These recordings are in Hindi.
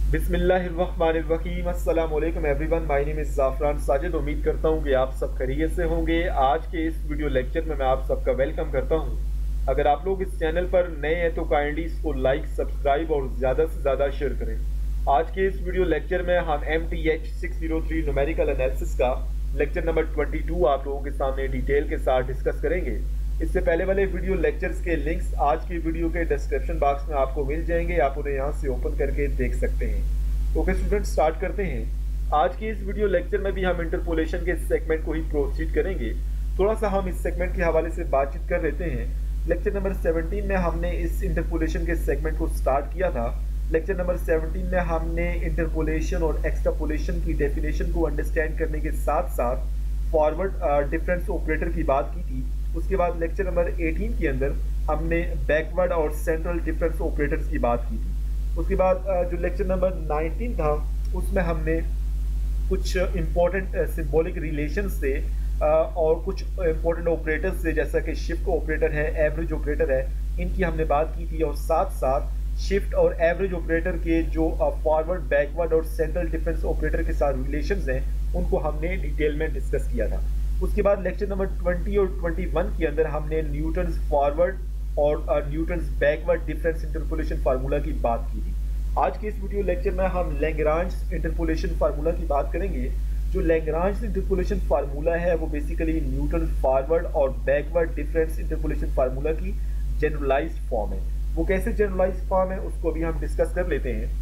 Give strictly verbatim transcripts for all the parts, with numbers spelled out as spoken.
बिस्मिल्लाहिर्रहमानिर्रहीम अस्सलाम वालेकुम everyone. My name is Zafran Sajid. उम्मीद करता हूँ कि आप सब खैरियत से होंगे। आज के इस वीडियो लेक्चर में मैं आप सबका वेलकम करता हूँ। अगर आप लोग इस चैनल पर नए हैं तो काइंडली इसको लाइक, सब्सक्राइब और ज़्यादा से ज़्यादा शेयर करें। आज के इस वीडियो लेक्चर में हम M T H six zero three numerical analysis का लेक्चर नंबर ट्वेंटी टू आप लोगों के सामने डिटेल के साथ डिस्कस करेंगे। इससे पहले वाले वीडियो लेक्चर्स के लिंक्स आज की वीडियो के डिस्क्रिप्शन बॉक्स में आपको मिल जाएंगे, आप उन्हें यहाँ से ओपन करके देख सकते हैं। ओके स्टूडेंट, स्टार्ट करते हैं। आज की इस वीडियो लेक्चर में भी हम इंटरपोलेशन के सेगमेंट को ही प्रोसीड करेंगे। थोड़ा सा हम इस सेगमेंट के हवाले से बातचीत कर लेते हैं। लेक्चर नंबर सेवनटीन में हमने इस इंटरपोलेशन के सेगमेंट को स्टार्ट किया था। लेक्चर नंबर सेवनटीन में हमने इंटरपोलेशन और एक्सट्रापोलेशन की डेफिनेशन को अंडरस्टैंड करने के साथ साथ फॉरवर्ड डिफरेंस ऑपरेटर की बात की थी। उसके बाद लेक्चर नंबर एटीन के अंदर हमने बैकवर्ड और सेंट्रल डिफरेंस ऑपरेटर्स की बात की थी। उसके बाद जो लेक्चर नंबर नाइनटीन था उसमें हमने कुछ इंपॉर्टेंट सिंबॉलिक रिलेशंस से और कुछ इंपॉर्टेंट ऑपरेटर्स से, जैसा कि शिफ्ट ऑपरेटर है, एवरेज ऑपरेटर है, इनकी हमने बात की थी। और साथ साथ शिफ्ट और एवरेज ऑपरेटर के जो फॉरवर्ड, बैकवर्ड और सेंट्रल डिफरेंस ऑपरेटर के साथ रिलेशंस हैं उनको हमने डिटेल में डिस्कस किया था। उसके बाद लेक्चर नंबर ट्वेंटी और ट्वेंटी वन के अंदर हमने न्यूटन्स फॉरवर्ड और Newton's backward difference interpolation formula की बात की थी। आज के इस वीडियो लेक्चर में हम लैग्रांज इंटरपोलेशन फार्मूला की बात करेंगे। जो लैग्रांज इंटरपोलेशन फार्मूला है वो बेसिकली न्यूटन फॉरवर्ड और बैकवर्ड डिफरेंस इंटरपोलेशन फार्मूला की जनरलाइज्ड फॉर्म है। वो कैसे जनरलाइज्ड फॉर्म है उसको भी हम डिस्कस कर लेते हैं।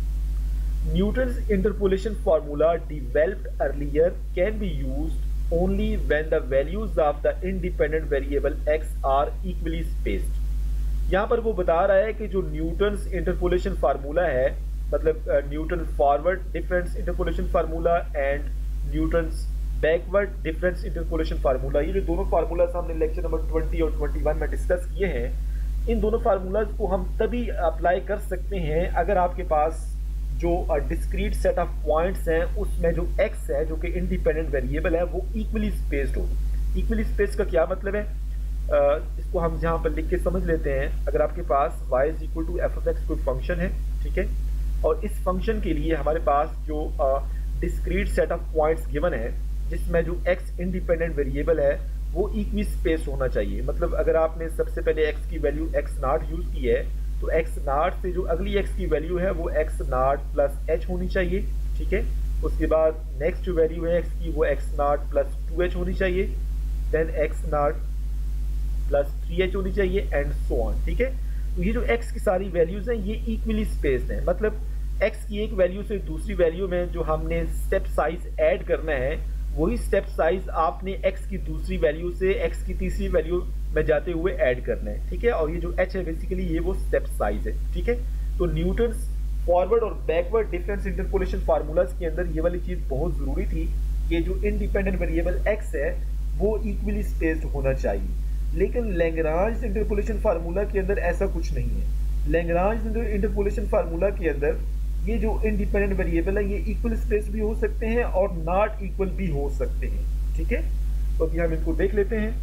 Newton's interpolation formula developed earlier can be used only when the values of the independent variable x are equally spaced। यहाँ पर वो बता रहा है कि जो न्यूटन्स इंटरपोलेशन फार्मूला है, मतलब Newton forward difference interpolation formula and Newton's backward difference interpolation formula, ये जो दोनों फार्मूलाज हमने लेक्चर नंबर ट्वेंटी और ट्वेंटी वन में डिस्कस किए हैं, इन दोनों फार्मूलाज को हम तभी अप्लाई कर सकते हैं अगर आपके पास जो डिस्क्रीट सेट ऑफ पॉइंट्स हैं उसमें जो x है, जो कि इंडिपेंडेंट वेरिएबल है, वो इक्वली स्पेस्ड हो। इक्वली स्पेस्ड का क्या मतलब है, आ, इसको हम यहाँ पर लिख के समझ लेते हैं। अगर आपके पास y is equal to F of x कोई फंक्शन है, ठीक है, और इस फंक्शन के लिए हमारे पास जो discrete set of points given है जिसमें जो x इंडिपेंडेंट वेरिएबल है वो इक्वली स्पेस्ड होना चाहिए। मतलब अगर आपने सबसे पहले x की वैल्यू एक्स नाट यूज़ की है तो x नाट से जो अगली x की वैल्यू है वो x नाट प्लस h होनी चाहिए, ठीक है। उसके बाद नेक्स्ट जो वैल्यू है x की वो x nought plus two H होनी चाहिए, then x nought plus three H होनी चाहिए एंड सो ऑन, ठीक है। तो ये जो x की सारी वैल्यूज हैं ये इक्वली स्पेस्ड हैं। मतलब x की एक वैल्यू से दूसरी वैल्यू में जो हमने स्टेप साइज ऐड करना है वही स्टेप साइज आपने x की दूसरी वैल्यू से x की तीसरी वैल्यू में जाते हुए ऐड करना है, ठीक है। और ये जो h है बेसिकली ये वो स्टेप साइज है, ठीक है। तो न्यूटन्स फॉरवर्ड और बैकवर्ड डिफरेंस इंटरपोलेशन फार्मूलाज के अंदर ये वाली चीज बहुत जरूरी थी कि जो इंडिपेंडेंट वेरिएबल x है वो इक्वली स्पेस्ड होना चाहिए। लेकिन लैग्रांज इंटरपोलेशन फार्मूला के अंदर ऐसा कुछ नहीं है। लैग्रांज इंटरपोलेशन फार्मूला के अंदर ये जो इंडिपेंडेंट वेरिएबल है ये इक्वल स्पेस भी हो सकते हैं और नॉट इक्वल भी हो सकते हैं, ठीक है। तो अभी हम इनको देख लेते हैं।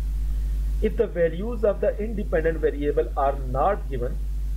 If the values of the independent variable are not given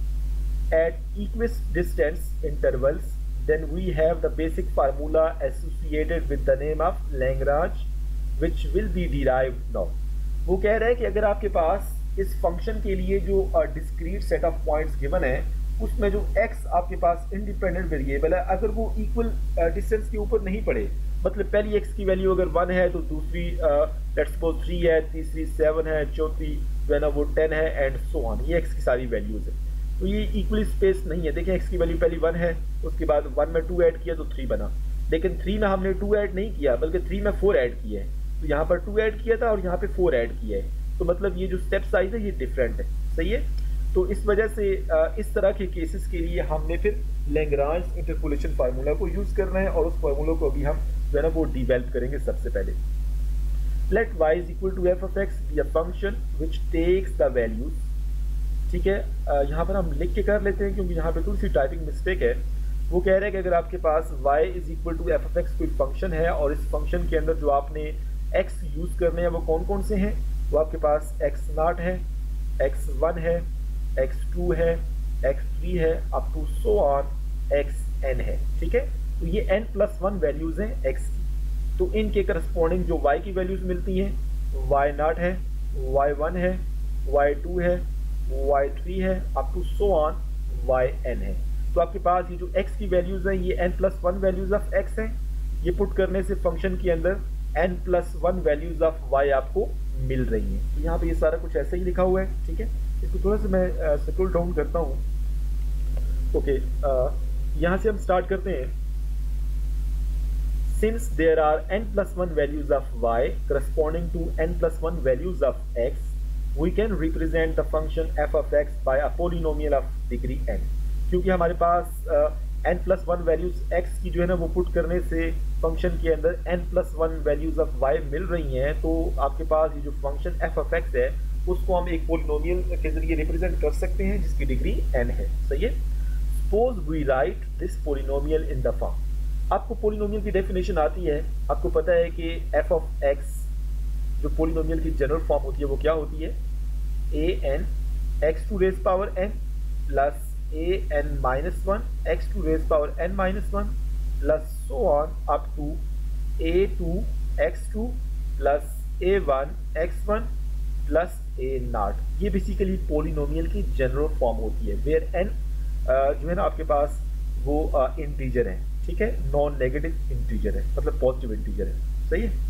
at equidistant intervals, then we have the basic formula associated with the name of Lagrange, which will be derived now। वो कह रहा है कि अगर आपके पास इस फंक्शन के लिए जो discrete set of points given है उसमें जो x आपके पास इंडिपेंडेंट वेरिएबल है अगर वो इक्वल डिस्टेंस के ऊपर नहीं पड़े, मतलब पहली x की वैल्यू अगर वन है तो दूसरी लेट्स सपोज थ्री है, तीसरी सेवन है, चौथी जो है ना वो टेन है एंड सो ऑन, ये x की सारी वैल्यूज है। तो ये इक्वली स्पेस नहीं है। देखें x की वैल्यू पहली वन है, उसके बाद वन में टू ऐड किया तो थ्री बना, लेकिन थ्री में हमने टू ऐड नहीं किया बल्कि थ्री में फोर ऐड किया है। तो यहाँ पर टू ऐड किया था और यहाँ पे फोर ऐड किया है, तो मतलब ये जो स्टेप साइज है ये डिफरेंट है, सही है। तो इस वजह से इस तरह के केसेस के लिए हमने फिर लैग्रांज इंटरपोलेशन फार्मूला को यूज करना है और उस फार्मूला को अभी हम जो है ना वो डिवेल्प करेंगे। सबसे पहले let y is equal to F of x be a function which takes the values, ठीक है। यहाँ पर हम लिख के कर लेते हैं क्योंकि यहाँ पे थोड़ी सी टाइपिंग मिस्टेक है। वो कह रहे हैं कि अगर आपके पास y is equal to F of x कोई फंक्शन है और इस फंक्शन के अंदर जो आपने x यूज करने हैं वो कौन कौन से हैं, वो आपके पास x नाट है, एक्स वन है, एक्स टू है, एक्स थ्री है, up to so on x n है, ठीक है। तो ये एन प्लस वन वैल्यूज हैं एक्स की, तो इनके करस्पॉन्डिंग जो वाई की वैल्यूज मिलती हैं वाई नॉट है, वाई वन है, वाई टू है, वाई थ्री है, up to so on y n है। तो आपके पास ये जो x की वैल्यूज हैं ये n plus one values of x हैं, ये पुट करने से फंक्शन के अंदर n plus one values of y आपको मिल रही हैं। तो यहाँ पे ये सारा कुछ ऐसे ही लिखा हुआ है, ठीक है। इसको थोड़ा सा मैं स्क्रॉल डाउन करता हूँ। ओके, यहाँ से हम स्टार्ट करते हैं। Since there are n plus one values of y corresponding to n plus one values of x, we can represent the function f of x by a polynomial of degree n। क्योंकि हमारे पास n plus one values x की जो है ना वो पुट करने से फंक्शन के अंदर n plus one values of y मिल रही हैं, तो आपके पास ये जो फंक्शन f of x है उसको हम एक पोलिनोमियल के जरिए रिप्रेजेंट कर सकते हैं जिसकी डिग्री n है, सही है। Suppose we write this polynomial in the form. आपको पोलिनोमियल की डेफिनेशन आती है, आपको पता है कि f of x जो पोलिनोमियल की जनरल फॉर्म होती है वो क्या होती है, a n x to raise power n plus a n minus one x to raise power n minus one plus so on up to a two x two plus a one x one plus a naught. ये बेसिकली पोलिनोमियल की जनरल फॉर्म होती है, वेयर एन जो है ना आपके पास वो इंटीजर है, ठीक है, नॉन नेगेटिव इंटीजर है, मतलब पॉजिटिव इंटीजर है, सही है।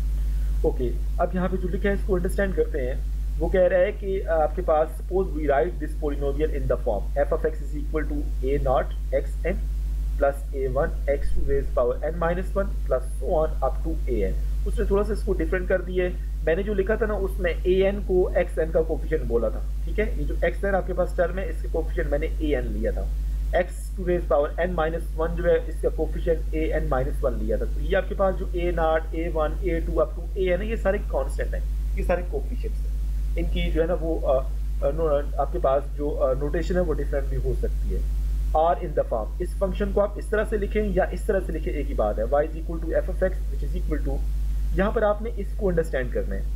ओके okay, अब यहाँ पे जो लिखा है इसको अंडरस्टैंड करते हैं। वो कह रहा है कि आपके पास suppose we write this polynomial in the form f of x is equal to a naught x n plus a one x to raise power n minus one plus so on up to a n. उसने थोड़ा सा इसको डिफरेंट कर दिया है। मैंने जो लिखा था ना उसमें ए एन को एक्स एन का कोफिशिएंट बोला था, ठीक है। ये जो एक्स एन आपके पास टर्म है इसके कोफिशिएंट मैंने ए एन लिया था, x to raise power n minus one जो है इसका coefficient a n minus one लिया था। तो ये आपके पास जो a naught a one a two up to a n है ये सारे कांस्टेंट हैं, ये सारे कोफिशिएंट्स हैं। इनकी जो है ना वो आ, आ, नो, आपके पास जो नोटेशन है वो डिफरेंट भी हो सकती है। आर इन द फॉर्म, इस फंक्शन को आप इस तरह से लिखें या इस तरह से लिखें एक ही बात है, y is equal to F of x which is equal to, यहाँ पर आपने इसको अंडरस्टैंड करना है।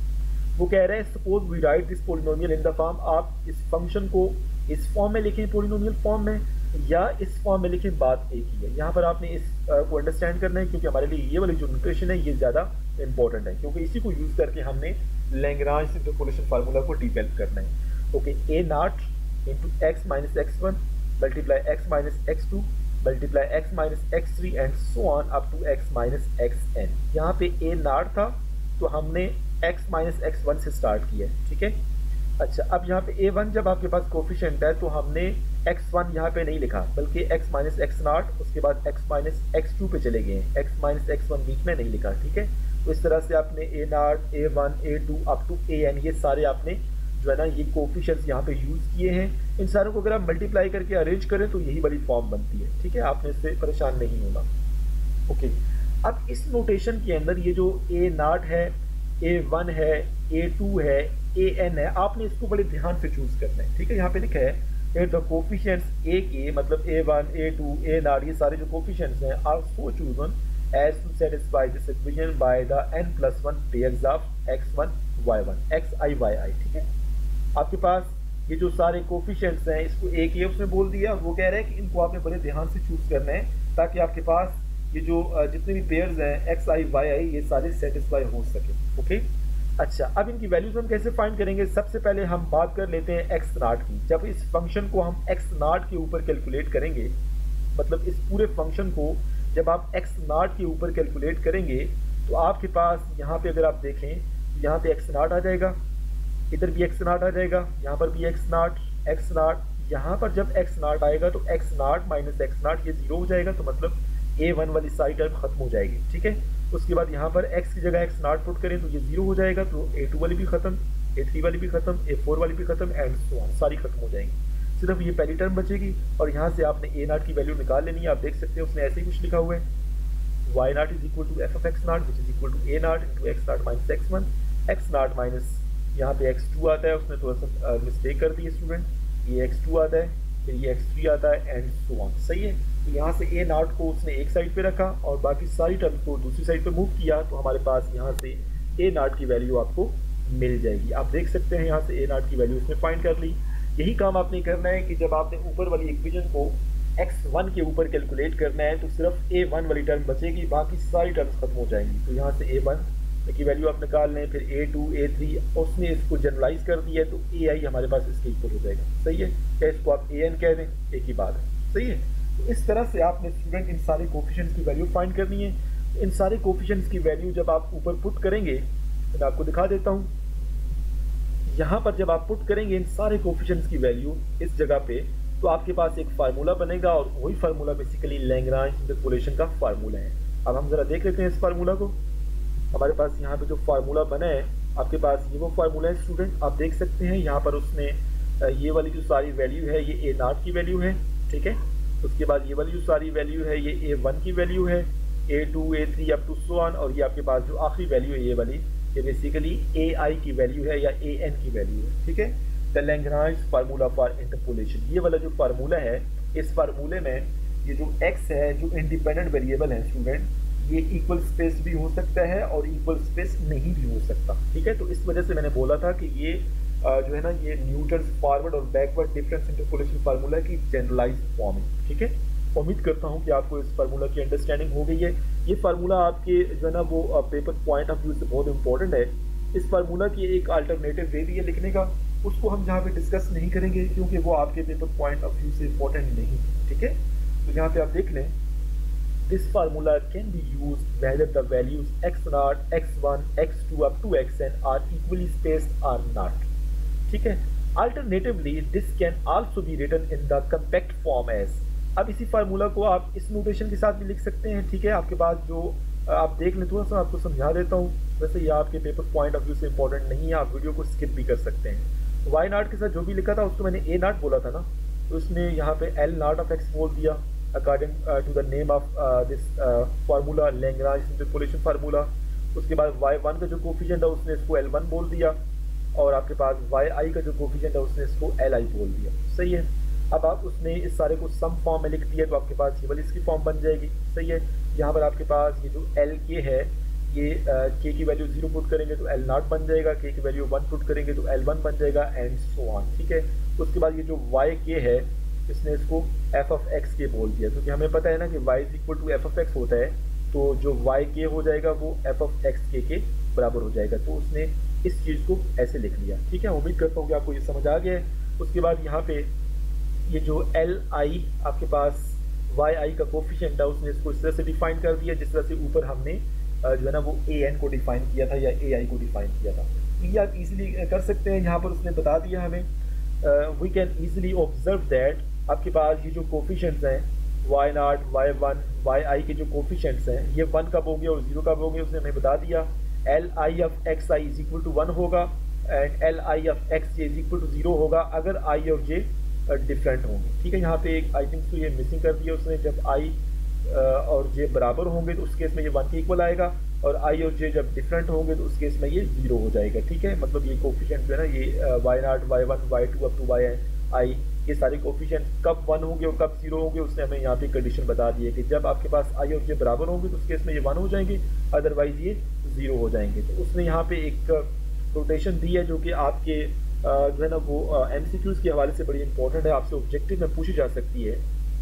वो कह रहे हैं suppose we write this polynomial in the form, आप इस फंक्शन को इस फॉर्म में लिखें पोलिनोमियल फॉर्म में या इस फॉर्म में लिखें, बात एक ही है। यहाँ पर आपने इस uh, को अंडरस्टैंड करना है क्योंकि हमारे लिए ये वाली जो नोटेशन है ये ज़्यादा इंपॉर्टेंट है, क्योंकि इसी को यूज़ करके हमने लैग्रांज इंटरपोलेशन फार्मूला को डिवेल्प करना है। Okay, a naught into x minus x one multiply x minus x two multiply x minus x three and so on up to x minus x n. यहाँ पे ए नॉट था तो हमने एक्स माइनस एक्स वन से स्टार्ट किया, ठीक है। अच्छा, अब यहाँ पे ए वन जब आपके पास कोफिशिएंट है तो हमने एक्स वन यहाँ पे नहीं लिखा बल्कि एक्स माइनस एक्स नॉट, उसके बाद एक्स माइनस एक्स टू पे चले गए, एक्स माइनस एक्स वन बीच में नहीं लिखा, ठीक है। तो इस तरह से आपने a naught a one a two up to a n ये सारे आपने जो है ना ये कोफिशिएंट्स यहाँ पे यूज़ किए हैं। इन सारों को अगर आप मल्टीप्लाई करके अरेंज करें तो यही बड़ी फॉर्म बनती है, ठीक है, आपने इससे परेशान नहीं होना। ओके, अब इस नोटेशन के अंदर ये जो ए नॉट है, ए वन है, ए टू है, ए एन है, आपने इसको बड़े ध्यान से चूज करना है, ठीक है। यहाँ पे लिखा है द कोफिशिएंट्स ए के मतलब a one a two a naught ये सारे जो कोफिशिएंट्स हैं are so chosen as to satisfy this equation by the n plus one pairs of x one y one xi yi, ठीक है। आपके पास ये जो सारे कोफिशिएंट्स हैं इसको एक ही उसने बोल दिया, वो कह रहे हैं कि इनको आपने बड़े ध्यान से चूज करना है ताकि आपके पास ये जो जितने भी पेयर्स हैं एक्स आई वाई आई ये सारे सेटिस्फाई हो सके। ओके, अच्छा, अब इनकी वैल्यूज हम कैसे फाइंड करेंगे? सबसे पहले हम बात कर लेते हैं एक्स नॉट की। जब इस फंक्शन को हम एक्स नॉट के ऊपर कैलकुलेट करेंगे, मतलब इस पूरे फंक्शन को जब आप एक्स नॉट के ऊपर कैलकुलेट करेंगे तो आपके पास यहाँ पे अगर आप देखें यहाँ पे एक्स नॉट आ जाएगा, इधर भी एक्स नॉट आ जाएगा, यहाँ पर भी एक्स नॉट एक्स नॉट, यहाँ पर जब एक्स नॉट आएगा तो x naught minus x naught ये जीरो हो जाएगा, तो मतलब ए वन वाली साइड अब खत्म हो जाएगी, ठीक है। उसके बाद यहाँ पर x की जगह x नॉट पुट करें तो ये जीरो हो जाएगा, तो ए टू वाली भी खत्म, ए थ्री वाली भी खत्म, ए फोर वाली भी खत्म एंड सो ऑन, सारी खत्म हो जाएंगी। सिर्फ ये पहली टर्म बचेगी और यहाँ से आपने ए नॉट की वैल्यू निकाल लेनी है। आप देख सकते हैं उसने ऐसे ही कुछ लिखा हुआ है, Y naught is equal to F of x naught which is equal to a naught into x naught minus x one, x naught minus यहाँ पे एक्स टू आता है, उसने थोड़ा सा मिस्टेक कर दी है स्टूडेंट, ये एक्स टू आता है, फिर ये एक्स थ्री आता है एंड सो ऑन, सही है। तो यहाँ से ए नॉट को उसने एक साइड पे रखा और बाकी सारी टर्म को दूसरी साइड पे मूव किया, तो हमारे पास यहाँ से ए नॉट की वैल्यू आपको मिल जाएगी। आप देख सकते हैं यहाँ से ए नॉट की वैल्यू उसने फाइंड कर ली। यही काम आपने करना है कि जब आपने ऊपर वाली इक्वेशन को एक्स वन के ऊपर कैलकुलेट करना है तो सिर्फ ए वन वाली टर्म बचेगी, बाकी सारी टर्म्स खत्म हो जाएंगी। तो यहाँ से ए वन की वैल्यू आप निकाल लें, फिर ए टू ए थ्री उसने इसको जनरलाइज कर दिया है तो ए आई हमारे पास इसके इक्वल हो जाएगा। सही है, या इसको आप ए एन कह दें, एक ही बात है। सही है, तो इस तरह से आपने स्टूडेंट इन सारे कोफिशिएंट्स की वैल्यू फाइंड करनी है। इन सारे कोफिशिएंट्स की वैल्यू जब आप ऊपर पुट करेंगे तो मैं आपको दिखा देता हूँ। यहाँ पर जब आप पुट करेंगे इन सारे कोफिशिएंट्स की वैल्यू इस जगह पे, तो आपके पास एक फार्मूला बनेगा और वही फार्मूला बेसिकली लैग्रांज इंटरपोलेशन का फार्मूला है। अब हम जरा देख लेते हैं इस फार्मूला को। हमारे पास यहाँ पे जो फार्मूला बना है, आपके पास ये वो फार्मूला है स्टूडेंट, आप देख सकते हैं यहाँ पर उसने ये वाली जो सारी वैल्यू है ये ए नॉट की वैल्यू है, ठीक है। उसके बाद ये वाली जो सारी वैल्यू है ये ए वन की वैल्यू है, a two a three up to so on, और ये आपके पास जो आखिरी वैल्यू है ये वाली, ये बेसिकली ए आई की वैल्यू है या ए एन की वैल्यू है, ठीक है। The Lagrange formula for interpolation, ये वाला जो फार्मूला है, इस फार्मूले में ये जो एक्स है जो इंडिपेंडेंट वेरिएबल है स्टूडेंट, ये इक्वल स्पेस भी हो सकता है और इक्वल स्पेस नहीं भी हो सकता, ठीक है। तो इस वजह से मैंने बोला था कि ये जो है ना ये न्यूटन्स फॉरवर्ड और बैकवर्ड डिफरेंस इंटरपोलेशन फार्मूला की जनरलाइज्ड फॉर्म है, ठीक है। उम्मीद करता हूँ कि आपको इस फार्मूला की अंडरस्टैंडिंग हो गई है। ये फार्मूला आपके जो है ना वो पेपर पॉइंट ऑफ व्यू से बहुत इंपॉर्टेंट है। इस फार्मूला की एक अल्टरनेटिव वे भी है लिखने का, उसको हम यहाँ पे डिस्कस नहीं करेंगे क्योंकि वो आपके पेपर पॉइंट ऑफ व्यू से इंपॉर्टेंट नहीं है, ठीक है। तो यहाँ पे आप देख लें, this formula can be used whether the values x naught, x one, x two up to xn are equally spaced or not, ठीक है। Alternatively, this can also be written in the compact form as, अब इसी फार्मूला को आप इस नोटेशन के साथ भी लिख सकते हैं, ठीक है। आपके पास जो आप देख लें, थोड़ा सा आपको समझा देता हूँ, वैसे ये आपके पेपर पॉइंट ऑफ व्यू से इंपॉर्टेंट नहीं है, आप वीडियो को स्किप भी कर सकते हैं। वाई नाट के साथ जो भी लिखा था उसको मैंने ए नाट बोला था ना, तो उसने यहाँ पे एल नाट ऑफ एक्स बोल दिया according to the name of this formula Lagrange interpolation formula. उसके बाद वाई वन का जो कोफिशिएंट है उसने इसको एल वन बोल दिया, और आपके पास वाई आई का जो कोफिशिएंट है उसने इसको एल आई बोल दिया। सही है, अब आप उसने इस सारे को सम फॉर्म में लिख दिया तो आपके पास ये वाली इसकी फॉर्म बन जाएगी। सही है, यहाँ पर आपके पास ये जो एल के है, ये के uh, की वैल्यू जीरो पुट करेंगे तो एल नॉट बन जाएगा, के की वैल्यू वन पुट करेंगे तो एल वन बन जाएगा, एंड सो ऑन, ठीक है। उसके बाद ये जो वाई के है, इसने इसको एफ ऑफ एक्स के बोल दिया, क्योंकि हमें पता है ना कि y is equal to F of x होता है, तो जो वाई के हो जाएगा वो एफ ऑफ एक्स के के बराबर हो जाएगा। तो उसने इस चीज़ को ऐसे लिख लिया, ठीक है। उम्मीद करता हूँ कि आपको ये समझ आ गया है। उसके बाद यहाँ पे ये जो एल आई आपके पास वाई आई का कोफिशिएंट है, उसने इसको इस तरह से डिफाइन कर दिया जिस तरह से ऊपर हमने जो है ना वो ए एन को डिफाइन किया था या ए आई को डिफाइन किया था। ये आप इजीली कर सकते हैं, यहाँ पर उसने बता दिया हमें। We can easily observe that आपके पास ये जो कोफिशिएंट्स हैं y naught, Y one, y i के जो कोफिशिएंट्स हैं, ये वन कब होंगे और जीरो कब होंगे उसने हमें बता दिया। L i of x i is equal to one होगा and l i of x j is equal to zero होगा अगर आई और जे डिफरेंट होंगे, ठीक है। यहाँ पे एक आई थिंक तो ये मिसिंग कर दिया उसने, जब आई और जे बराबर होंगे तो उस केस में ये वन के इक्वल आएगा, और आई और जे जब डिफरेंट होंगे तो उस केस में ये जीरो हो जाएगा, ठीक है। मतलब ये कोफिशिएंट जो है ना ये Y naught, Y one, Y two up to y i, ये सारे कोफिशिएंट कब वन होंगे और कब जीरो होंगे उसने हमें यहाँ पे कंडीशन बता दी है कि जब आपके पास आई और जे बराबर होंगे तो उस केस में ये वन हो जाएंगे, अदरवाइज ये जीरो हो जाएंगे। तो उसने यहाँ पे एक रोटेशन दी है जो कि आपके जो है ना वो एमसीक्यूज के हवाले से बड़ी इंपॉर्टेंट है, आपसे ऑब्जेक्टिव में पूछी जा सकती है।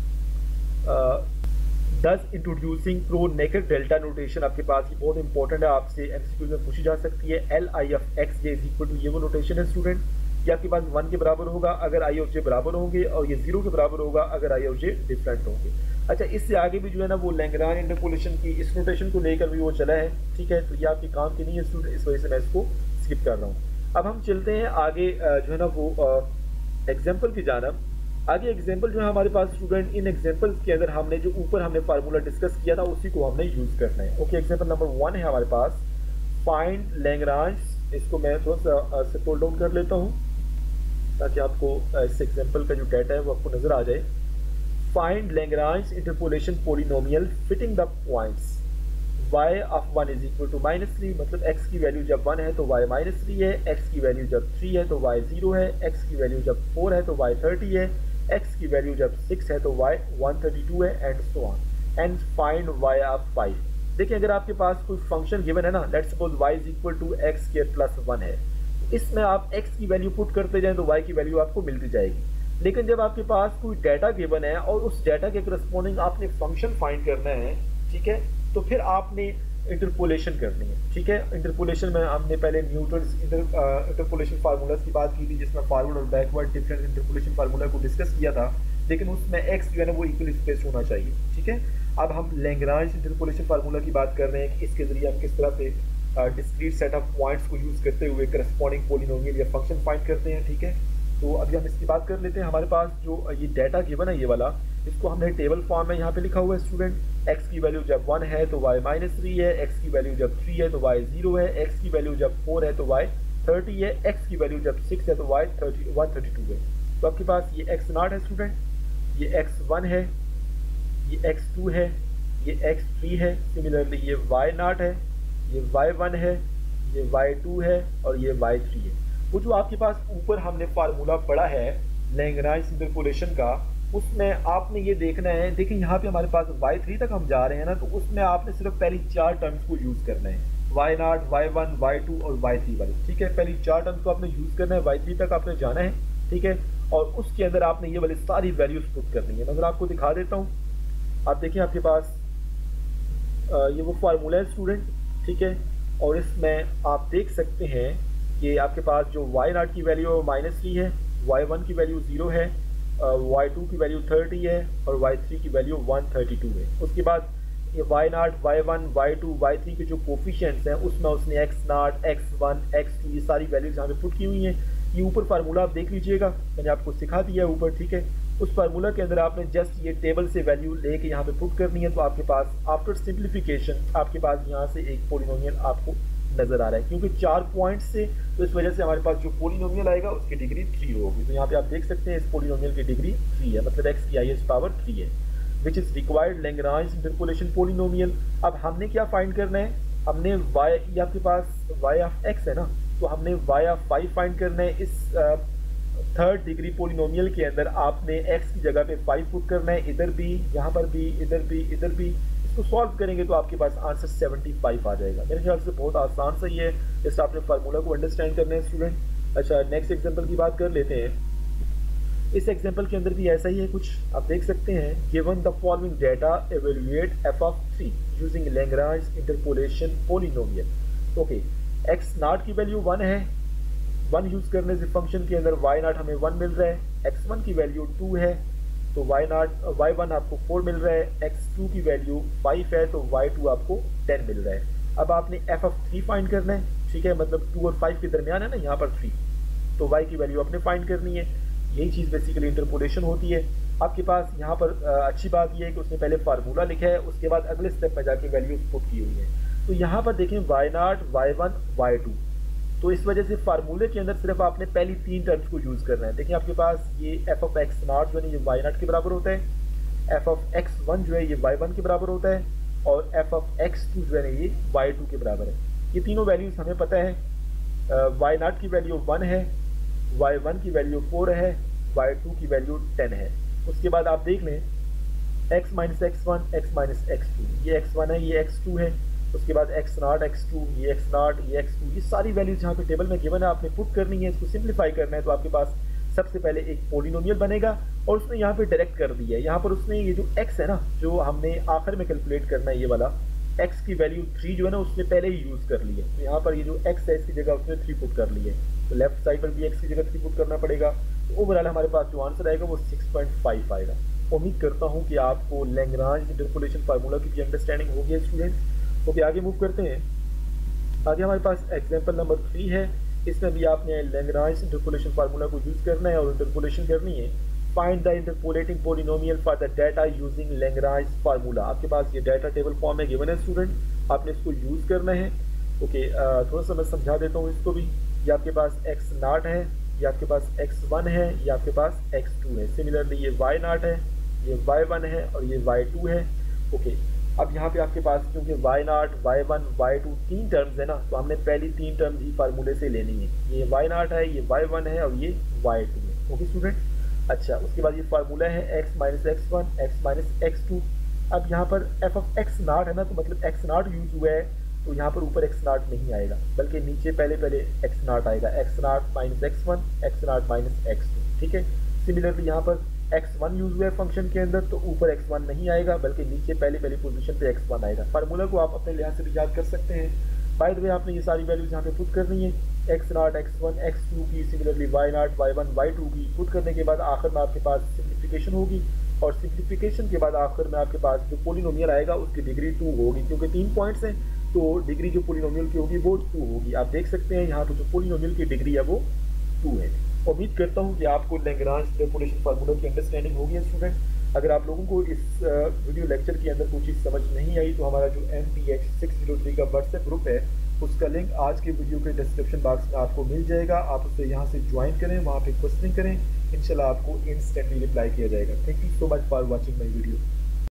Thus introducing Kronecker delta notation आपके पास ये बहुत इंपॉर्टेंट है, आपसे एमसीक्यूज में पूछी जा सकती है। L i of x j is equal to ये वो नोटेशन है स्टूडेंट, ये आपके पास वन के बराबर होगा अगर आई और जे बराबर होंगे, और ये जीरो के बराबर होगा अगर आई और जे डिफरेंट होंगे। अच्छा, इससे आगे भी जो है ना वो लैग्रांज इंटरपोलेशन की इस नोटेशन को लेकर भी वो चला है, ठीक है। तो ये आपके काम की नहीं है स्टूडेंट, इस वजह से मैं इसको स्किप कर रहा हूँ। अब हम चलते हैं आगे जो है ना वो एग्जाम्पल की जानब। आगे एग्जाम्पल जो है हमारे पास स्टूडेंट, इन एग्जाम्पल्स के अंदर हमने जो ऊपर हमने फार्मूला डिस्कस किया था उसी को हमने यूज़ करना है। ओके, एग्जाम्पल नंबर वन है हमारे पास, फाइंड लैग्रांज। इसको मैं थोड़ा सा स्क्रॉल डाउन कर लेता हूँ ताकि आपको इस एग्जाम्पल का जो डाटा है वो आपको नजर आ जाए। Find Lagrange interpolation polynomial fitting the points y of one is equal to minus three, मतलब x की वैल्यू जब वन है तो y माइनस थ्री है, x की वैल्यू जब थ्री है तो y जीरो है, x की वैल्यू जब फोर है तो y थर्टी है, x की वैल्यू जब सिक्स है तो y वन थर्टी टू है, and so on. And find y of five. देखिए, अगर आपके पास कोई फंक्शन गिवन है ना, let's suppose y is equal to x square plus one है, इसमें आप x की वैल्यू पुट करते जाएं तो y की वैल्यू आपको मिलती जाएगी। लेकिन जब आपके पास कोई डाटा गिवन है और उस डाटा के करस्पॉन्डिंग आपने फंक्शन फाइंड करना है, ठीक है, तो फिर आपने इंटरपोलेशन करनी है, ठीक है। इंटरपोलेशन में हमने पहले न्यूटन इंटरपोलेशन फार्मूलाज की बात की थी, जिसमें फॉरवर्ड और बैकवर्ड डिफरेंट इंटरपोलेशन फार्मूला को डिस्कस किया था, लेकिन उसमें एक्स जो है ना वो इक्वल स्पेस होना चाहिए, ठीक है। अब हम लैग्रांज इंटरपोलेशन फार्मूला की बात कर रहे हैं कि इसके जरिए हम किस तरह से डिस्क्रीट सेट ऑफ पॉइंट्स को यूज करते हुए करस्पॉन्डिंग पॉलिनोमियल या फंक्शन फाइंड करते हैं, ठीक है। तो अभी हम इसकी बात कर लेते हैं। हमारे पास जो ये डाटा गिवन है ये वाला, इसको हमने टेबल फॉर्म में यहाँ पे लिखा हुआ है स्टूडेंट। x की वैल्यू जब वन है तो y माइनस थ्री है, x की वैल्यू जब थ्री है तो y जीरो है, x की वैल्यू जब फोर है तो y थर्टी है, x की वैल्यू जब सिक्स है तो y thirty one thirty two है। तो आपके पास ये x नॉट है स्टूडेंट, ये एक्स वन है, ये एक्स टू है, ये एक्स थ्री है, सिमिलरली ये y नॉट है, ये वाई वन है, ये वाई टू है और ये वाई थ्री है। वो जो आपके पास ऊपर हमने फार्मूला पढ़ा है लैग्रांज इंटरपोलेशन का, उसमें आपने ये देखना है, देखिए यहाँ पे हमारे पास वाई थ्री तक हम जा रहे हैं ना, तो उसमें आपने सिर्फ पहली चार टर्म्स को यूज़ करना है, Y naught, Y one, Y two और वाई थ्री वाली, ठीक है। पहली चार टर्म्स को आपने यूज़ करना है, वाई थ्री तक आपने जाना है, ठीक है, और उसके अंदर आपने ये वाली सारी वैल्यूज पुट करनी है। मैं अगर आपको दिखा देता हूँ, आप देखिए आपके पास आ, ये वो फार्मूला है स्टूडेंट, ठीक है, और इसमें आप देख सकते हैं कि आपके पास जो वाई नॉट की वैल्यू माइनस थ्री है, वाई वन की वैल्यू ज़ीरो है, वाई टू की वैल्यू थर्टी है और वाई थ्री की वैल्यू वन थर्टी टू है। उसके बाद ये Y naught, Y one, Y two, y three के जो कोफिशिएंट्स हैं उसमें उसने x naught, x one, x two ये सारी वैल्यूज यहाँ पे पुट की हुई हैं। ये ऊपर फार्मूला आप देख लीजिएगा, मैंने आपको सिखा दिया है ऊपर, ठीक है। उस फार्मूला के अंदर आपने जस्ट ये टेबल से वैल्यू लेके यहाँ पे पुट करनी है, तो आपके पास आफ्टर सिंप्लीफिकेशन आपके पास यहाँ से एक पॉलिनोमियल आपको नजर आ रहा है, क्योंकि चार पॉइंट से, तो इस वजह से हमारे पास जो पॉलिनोमियल आएगा उसकी डिग्री थ्री होगी। तो यहाँ पे आप देख सकते हैं इस पॉलिनोमियल की डिग्री थ्री है, मतलब एक्स की हाईएस्ट पावर थ्री है, which is required Lagrange interpolation polynomial. अब हमने क्या फाइंड करना है, हमने वाई, ये आपके पास वाई ऑफ एक्स है ना, तो हमने वाई ऑफ फाइव फाइंड करना है। इस थर्ड डिग्री पॉलिनोमियल के अंदर आपने एक्स की जगह पे फाइव पुट करना है, इधर भी, यहाँ पर भी, इधर भी, इधर भी। इसको सॉल्व करेंगे तो आपके पास आंसर सेवेंटी फाइव आ जाएगा। मेरे ख्याल से बहुत आसान सा ही है, जस्ट आपने फार्मूला को अंडरस्टैंड करना है स्टूडेंट। अच्छा, नेक्स्ट एग्जांपल की बात कर लेते हैं। इस एग्जांपल के अंदर भी ऐसा ही है कुछ, आप देख सकते हैं। Given the following data evaluate f of three using Lagrange interpolation polynomial. Okay, x naught की वैल्यू वन है, वन यूज करने से फंक्शन के अंदर वाई नॉट हमें वन मिल रहा है, एक्स वन की वैल्यू टू है तो वाई नॉट, वाई वन आपको फोर मिल रहा है, एक्स टू की वैल्यू फाइव है तो वाई टू आपको टेन मिल रहा है। अब आपने एफ ऑफ थ्री फाइंड करना है, ठीक है, मतलब टू और फाइव के दरमियान है ना यहाँ पर थ्री, तो वाई की वैल्यू आपने फाइंड करनी है। यही चीज़ बेसिकली इंटरपोलेशन होती है। आपके पास यहाँ पर आ, अच्छी बात यह है कि उसने पहले फार्मूला लिखा है, उसके बाद अगले स्टेप में जाके वैल्यूज पुट की हुई है। तो यहाँ पर देखें y naught, Y one, Y two, तो इस वजह से फार्मूले के अंदर सिर्फ आपने पहली तीन टर्म्स को यूज करना है। देखिए आपके पास ये एफ ऑफ एक्स नॉट जो है ये वाई नॉट के बराबर होता है, एफ ऑफ एक्स वन जो है ये वाई वन के बराबर होता है, और एफ ऑफ एक्स टू जो है ये वाई टू के बराबर है। ये तीनों वैल्यूज हमें पता है। वाई नॉट की वैल्यू वन है, वाई वन की वैल्यू फोर है, वाई टू की वैल्यू टेन है। उसके बाद आप देख लें X minus x one, X minus x two, ये एक्स वन है, ये एक्स टू है। उसके बाद एक्स नॉट, एक्स टू, ये एक्स नॉट, ये एक्स टू, ये सारी वैल्यूज यहाँ पे टेबल में गिवन है, आपने पुट करनी है, इसको सिंप्लीफाई करना है। तो आपके पास सबसे पहले एक पॉलिनोमियल बनेगा और उसने यहाँ पे डायरेक्ट कर दिया है। यहाँ पर उसने ये जो एक्स है ना, जो हमने आखिर में कैलकुलेट करना है, ये वाला एक्स की वैल्यू थ्री जो है ना उसने पहले ही यूज कर ली है। तो यहाँ पर ये जो एक्स है इसकी जगह उसने थ्री पुट कर ली है, तो लेफ्ट साइड पर भी एक्स की जगह थ्री पुट करना पड़ेगा। तो ओवरऑल हमारे पास जो आंसर आएगा वो सिक्स पॉइंट फाइव आएगा। उम्मीद करता हूँ कि आपको लैग्रांज इंटरपोलेशन फार्मूला की भी अंडरस्टैंडिंग हो गई स्टूडेंट। तो okay, आगे मूव करते हैं। आगे हमारे पास एग्जांपल नंबर थ्री है। इसमें भी आपने लैग्रांज इंटरपोलेशन फार्मूला को यूज करना है और इंटरपोलेशन करनी है। Find the interpolating polynomial for the data using Lagrange formula. आपके पास ये डाटा टेबल फॉर्म में गिवन है स्टूडेंट, आपने इसको यूज करना है। ओके, थोड़ा सा मैं समझा देता हूँ इसको भी। ये आपके पास एक्स नॉट है, ये आपके पास एक्स वन है, ये आपके पास एक्स टू है। सिमिलरली ये वाई नॉट है, ये वाई वन है और ये वाई टू है। ओके, अब यहाँ पे आपके पास क्योंकि Y naught, Y one, Y two तीन टर्म्स है ना, तो हमने पहली तीन टर्म्स ही फार्मूले से लेनी है। ये वाई नॉट है, ये वाई वन है और ये वाई टू है। ओके स्टूडेंट, अच्छा उसके बाद ये फार्मूला है X minus x one, X minus x two. अब यहाँ पर एफ ऑफ एक्स नॉट है ना, तो मतलब एक्स नॉट यूज हुआ है, तो यहाँ पर ऊपर एक्स नॉट नहीं आएगा, बल्कि नीचे पहले पहले एक्स नॉट आएगा। X naught minus x one, x naught minus x two, ठीक है। सिमिलरली यहाँ पर एक्स वन यूज हुआ है फंक्शन के अंदर, तो ऊपर एक्स वन नहीं आएगा बल्कि नीचे पहले पहली पोजीशन पे एक्स वन आएगा। फार्मूला को आप अपने लिहाज से भी याद कर सकते हैं। बाय द वे आपने ये सारी वैल्यूज यहाँ पे पुट करनी है, X naught, x one, x two की, similarly Y naught, Y one, Y two की पुट करने के बाद आखिर में आपके पास सिंप्लीफिकेशन होगी, और सिंप्लीफिकेशन के बाद आखिर में आपके पास जो पोलिनोमियल आएगा उसकी डिग्री टू होगी, क्योंकि तीन पॉइंट्स हैं तो डिग्री जो पोलिनोमियल की होगी वो टू होगी। आप देख सकते हैं यहाँ पर जो पोलिनोमियल की डिग्री है वो टू है। उम्मीद करता हूँ कि आपको लैग्रांज इंटरपोलेशन फार्मूला की अंडरस्टैंडिंग होगी स्टूडेंट। अगर आप लोगों को इस वीडियो लेक्चर के अंदर कोई चीज़ समझ नहीं आई तो हमारा जो M T X six zero three का व्हाट्सएप ग्रुप है उसका लिंक आज के वीडियो के डिस्क्रिप्शन बॉक्स में आपको मिल जाएगा। आप उसे यहाँ से ज्वाइन करें, वहाँ पे क्वेश्चनिंग करें, इंशाल्लाह आपको इंस्टेंटली रिप्लाई किया जाएगा। Thank you so much for watching my video.